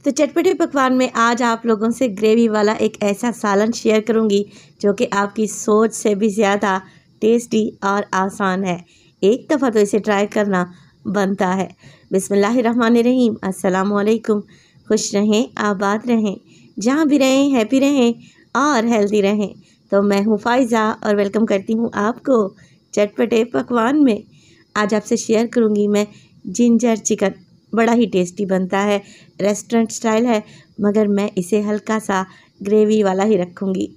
तो चटपटे पकवान में आज आप लोगों से ग्रेवी वाला एक ऐसा सालन शेयर करूंगी जो कि आपकी सोच से भी ज़्यादा टेस्टी और आसान है। एक दफ़ा तो इसे ट्राई करना बनता है। बिस्मिल्लाहिर्रहमानिर्रहीम, अस्सलाम वालेकुम। खुश रहें, आबाद रहें, जहाँ भी रहें हैप्पी रहें और हेल्दी रहें। तो मैं हूँ फ़ाइज़ा और वेलकम करती हूँ आपको चटपटे पकवान में। आज आपसे शेयर करूँगी मैं जिंजर चिकन। बड़ा ही टेस्टी बनता है, रेस्टोरेंट स्टाइल है, मगर मैं इसे हल्का सा ग्रेवी वाला ही रखूँगी।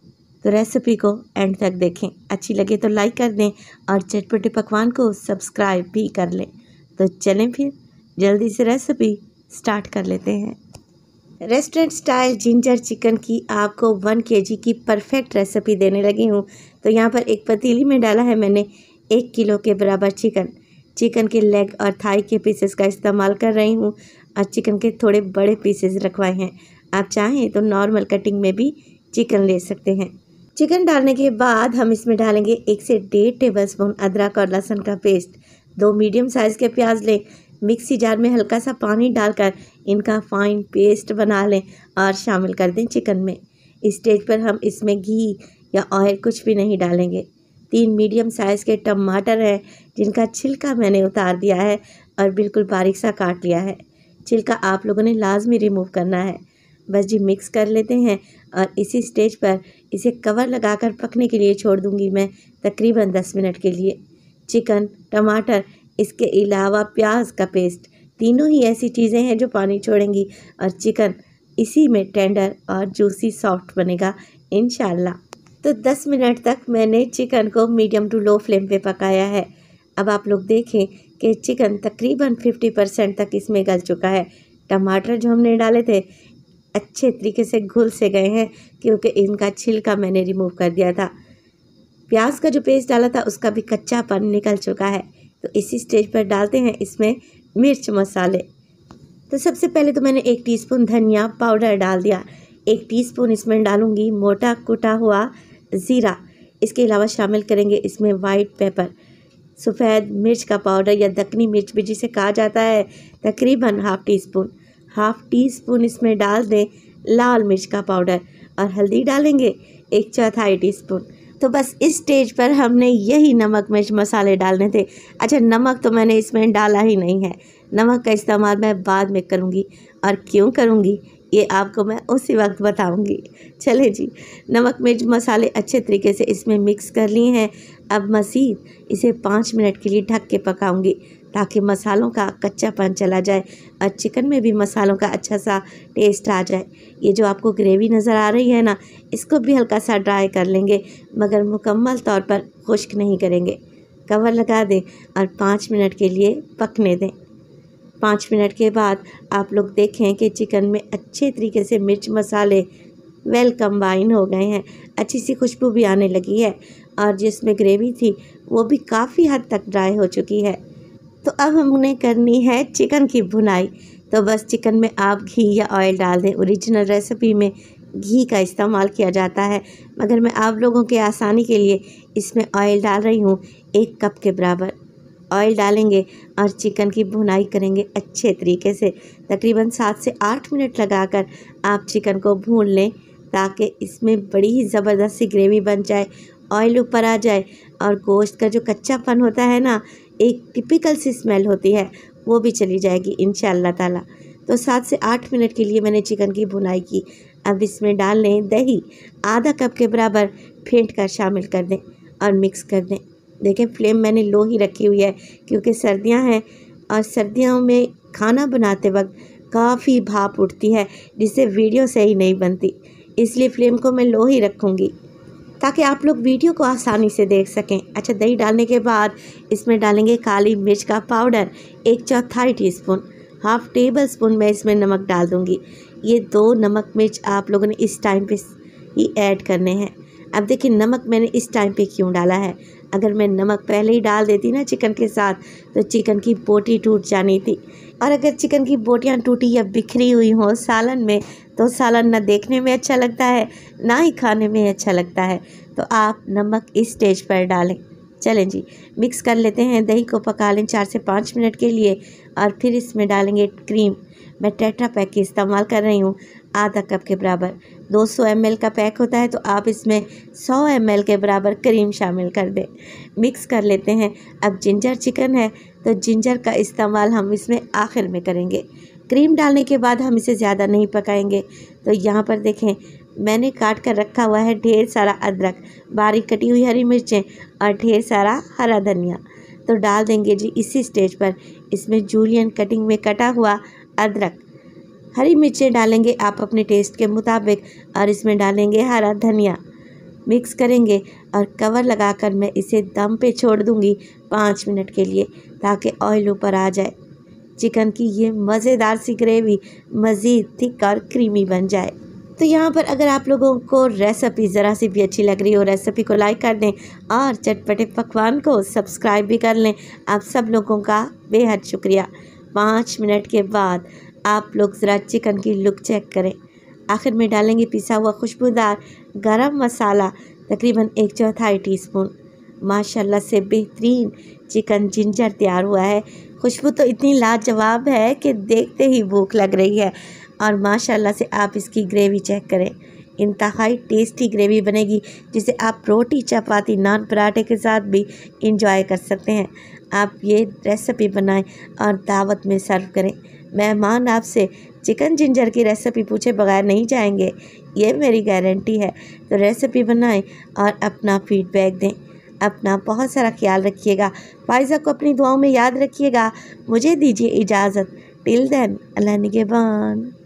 तो रेसिपी को एंड तक देखें, अच्छी लगे तो लाइक कर दें और चटपटे पकवान को सब्सक्राइब भी कर लें। तो चलें फिर जल्दी से रेसिपी स्टार्ट कर लेते हैं। रेस्टोरेंट स्टाइल जिंजर चिकन की आपको 1 kg की परफेक्ट रेसिपी देने लगी हूँ। तो यहाँ पर एक पतीली में डाला है मैंने 1 किलो के बराबर चिकन के लेग और थाई के पीसेस का इस्तेमाल कर रही हूँ और चिकन के थोड़े बड़े पीसेस रखवाए हैं। आप चाहें तो नॉर्मल कटिंग में भी चिकन ले सकते हैं। चिकन डालने के बाद हम इसमें डालेंगे 1 से 1.5 टेबलस्पून अदरक और लहसुन का पेस्ट। 2 मीडियम साइज़ के प्याज लें, मिक्सी जार में हल्का सा पानी डालकर इनका फाइन पेस्ट बना लें और शामिल कर दें चिकन में। इस स्टेज पर हम इसमें घी या ऑयल कुछ भी नहीं डालेंगे। 3 मीडियम साइज़ के टमाटर हैं जिनका छिलका मैंने उतार दिया है और बिल्कुल बारीक सा काट लिया है। छिलका आप लोगों ने लाजमी रिमूव करना है। बस जी मिक्स कर लेते हैं और इसी स्टेज पर इसे कवर लगाकर पकने के लिए छोड़ दूंगी मैं तकरीबन 10 मिनट के लिए। चिकन, टमाटर, इसके अलावा प्याज का पेस्ट, तीनों ही ऐसी चीज़ें हैं जो पानी छोड़ेंगी और चिकन इसी में टेंडर और जूसी सॉफ्ट बनेगा इंशाल्लाह। तो 10 मिनट तक मैंने चिकन को मीडियम टू लो फ्लेम पे पकाया है। अब आप लोग देखें कि चिकन तकरीबन 50% तक इसमें गल चुका है। टमाटर जो हमने डाले थे अच्छे तरीके से घुल से गए हैं क्योंकि इनका छिलका मैंने रिमूव कर दिया था। प्याज का जो पेस्ट डाला था उसका भी कच्चापन निकल चुका है। तो इसी स्टेज पर डालते हैं इसमें मिर्च मसाले। तो सबसे पहले तो मैंने 1 टीस्पून धनिया पाउडर डाल दिया। 1 टीस्पून इसमें डालूंगी मोटा कुटा हुआ ज़ीरा। इसके अलावा शामिल करेंगे इसमें वाइट पेपर, सफ़ेद मिर्च का पाउडर या दक्कनी मिर्च भी जिसे कहा जाता है, तकरीबन हाफ़ टी स्पून इसमें डाल दें लाल मिर्च का पाउडर और हल्दी डालेंगे 1/4 टीस्पून। तो बस इस स्टेज पर हमने यही नमक मिर्च मसाले डालने थे। अच्छा, नमक तो मैंने इसमें डाला ही नहीं है, नमक का इस्तेमाल मैं बाद में करूँगी और क्यों करूँगी ये आपको मैं उसी वक्त बताऊँगी। चले जी, नमक मिर्च मसाले अच्छे तरीके से इसमें मिक्स कर लिए हैं। अब मज़ीद इसे 5 मिनट के लिए ढक के पकाऊँगी ताकि मसालों का कच्चापन चला जाए और चिकन में भी मसालों का अच्छा सा टेस्ट आ जाए। ये जो आपको ग्रेवी नज़र आ रही है ना, इसको भी हल्का सा ड्राई कर लेंगे मगर मुकम्मल तौर पर खुश्क नहीं करेंगे। कवर लगा दें और 5 मिनट के लिए पकने दें। 5 मिनट के बाद आप लोग देखें कि चिकन में अच्छे तरीके से मिर्च मसाले वेल कंबाइन हो गए हैं, अच्छी सी खुशबू भी आने लगी है और जिसमें ग्रेवी थी वो भी काफ़ी हद तक ड्राई हो चुकी है। तो अब हमने करनी है चिकन की भुनाई। तो बस चिकन में आप घी या ऑयल डाल दें। ओरिजिनल रेसिपी में घी का इस्तेमाल किया जाता है मगर मैं आप लोगों के आसानी के लिए इसमें ऑयल डाल रही हूँ। 1 कप के बराबर ऑयल डालेंगे और चिकन की भुनाई करेंगे अच्छे तरीके से। तकरीबन 7 से 8 मिनट लगाकर आप चिकन को भून लें ताकि इसमें बड़ी ही ज़बरदस्त सी ग्रेवी बन जाए, ऑयल ऊपर आ जाए और गोश्त का जो कच्चापन होता है ना, एक टिपिकल सी स्मेल होती है, वो भी चली जाएगी इंशाअल्लाह ताला। तो 7 से 8 मिनट के लिए मैंने चिकन की भुनाई की। अब इसमें डाल लें दही, आधा कप के बराबर फेंट कर शामिल कर दें और मिक्स कर दें। देखें फ्लेम मैंने लो ही रखी हुई है क्योंकि सर्दियां हैं और सर्दियों में खाना बनाते वक्त काफ़ी भाप उठती है जिससे वीडियो सही नहीं बनती, इसलिए फ्लेम को मैं लो ही रखूँगी ताकि आप लोग वीडियो को आसानी से देख सकें। अच्छा, दही डालने के बाद इसमें डालेंगे काली मिर्च का powder 1/4 teaspoon. Half tablespoon मैं इसमें नमक डाल दूँगी। ये 2 नमक मिर्च आप लोगों ने इस टाइम पे ही ऐड करने हैं। अब देखिए नमक मैंने इस टाइम पे क्यों डाला है। अगर मैं नमक पहले ही डाल देती ना चिकन के साथ तो चिकन की बोटी टूट जानी थी, और अगर चिकन की बोटियाँ टूटी या बिखरी हुई हों सालन में तो सालन ना देखने में अच्छा लगता है ना ही खाने में अच्छा लगता है। तो आप नमक इस स्टेज पर डालें। चलें जी, मिक्स कर लेते हैं। दही को पका लें 4 से 5 मिनट के लिए और फिर इसमें डालेंगे क्रीम। मैं टेट्रा पैक की इस्तेमाल कर रही हूँ, आधा कप के बराबर। 200 ml का पैक होता है तो आप इसमें 100 ml के बराबर क्रीम शामिल कर दें। मिक्स कर लेते हैं। अब जिंजर चिकन है तो जिंजर का इस्तेमाल हम इसमें आखिर में करेंगे। क्रीम डालने के बाद हम इसे ज़्यादा नहीं पकाएंगे। तो यहाँ पर देखें, मैंने काट कर रखा हुआ है ढेर सारा अदरक, बारीक कटी हुई हरी मिर्चें और ढेर सारा हरा धनिया। तो डाल देंगे जी इसी स्टेज पर इसमें जूलियन कटिंग में कटा हुआ अदरक। हरी मिर्चें डालेंगे आप अपने टेस्ट के मुताबिक और इसमें डालेंगे हरा धनिया। मिक्स करेंगे और कवर लगाकर मैं इसे दम पे छोड़ दूंगी 5 मिनट के लिए, ताकि ऑयल ऊपर आ जाए। चिकन की ये मज़ेदार सी ग्रेवी मज़ीद थिक और क्रीमी बन जाए। तो यहाँ पर अगर आप लोगों को रेसिपी ज़रा सी भी अच्छी लग रही हो, रेसिपी को लाइक कर दें और चटपटे पकवान को सब्सक्राइब भी कर लें। आप सब लोगों का बेहद शुक्रिया। 5 मिनट के बाद आप लोग ज़रा चिकन की लुक चेक करें। आखिर में डालेंगे पिसा हुआ खुशबूदार गरम मसाला, तकरीबन 1/4 टीस्पून। माशाल्लाह से बेहतरीन चिकन जिंजर तैयार हुआ है। खुशबू तो इतनी लाजवाब है कि देखते ही भूख लग रही है। और माशाल्लाह से आप इसकी ग्रेवी चेक करें, इंतहाई टेस्टी ग्रेवी बनेगी जिसे आप रोटी, चपाती, नान, पराठे के साथ भी इंजॉय कर सकते हैं। आप ये रेसिपी बनाएं और दावत में सर्व करें। मेहमान आपसे चिकन जिंजर की रेसिपी पूछे बगैर नहीं जाएंगे, ये मेरी गारंटी है। तो रेसिपी बनाएं और अपना फीडबैक दें। अपना बहुत सारा ख्याल रखिएगा। फाइज़ा को अपनी दुआओं में याद रखिएगा। मुझे दीजिए इजाज़त। टिल देन, अल्लाह निगहबान।